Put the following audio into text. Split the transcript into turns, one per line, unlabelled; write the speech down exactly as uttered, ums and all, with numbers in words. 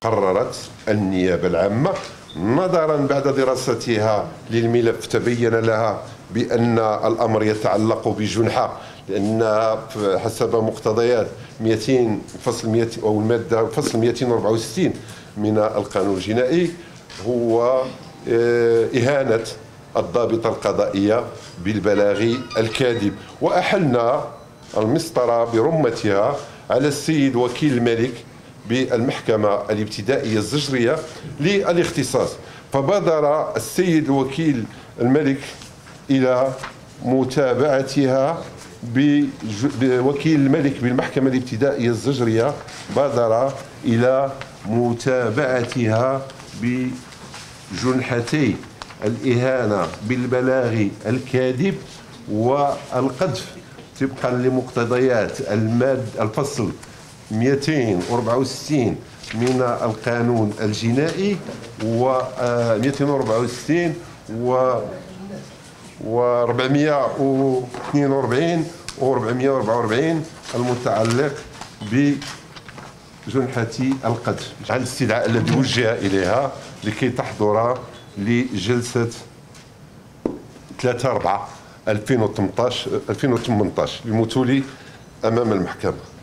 قررت النيابة العامة نظرا بعد دراستها للملف تبين لها بأن الأمر يتعلق بجنحة، لأن حسب مقتضيات مئتين فصل مئتين أو المادة فصل مئتين وأربعة وستين من القانون الجنائي هو إهانة الضابطة القضائية بالبلاغ الكاذب، وأحلنا المسطرة برمتها على السيد وكيل الملك بالمحكمة الابتدائية الزجرية للاختصاص. فبادر السيد وكيل الملك إلى متابعتها بوكيل الملك بالمحكمة الابتدائية الزجرية بادر إلى متابعتها بجنحتي الإهانة بالبلاغ الكاذب والقذف طبقا لمقتضيات المادة الفصل مئتين وأربعة وستين من القانون الجنائي و مئتين وأربعة وستين و وأربعمئة واثنين وأربعين و أربعمئة وأربعة وأربعين المتعلق بجنحة القذف على الاستدعاء الذي وجه إليها لكي تحضر لجلسة ثلاثة أربعة ألفين وثمانية عشر المثولي أمام المحكمة.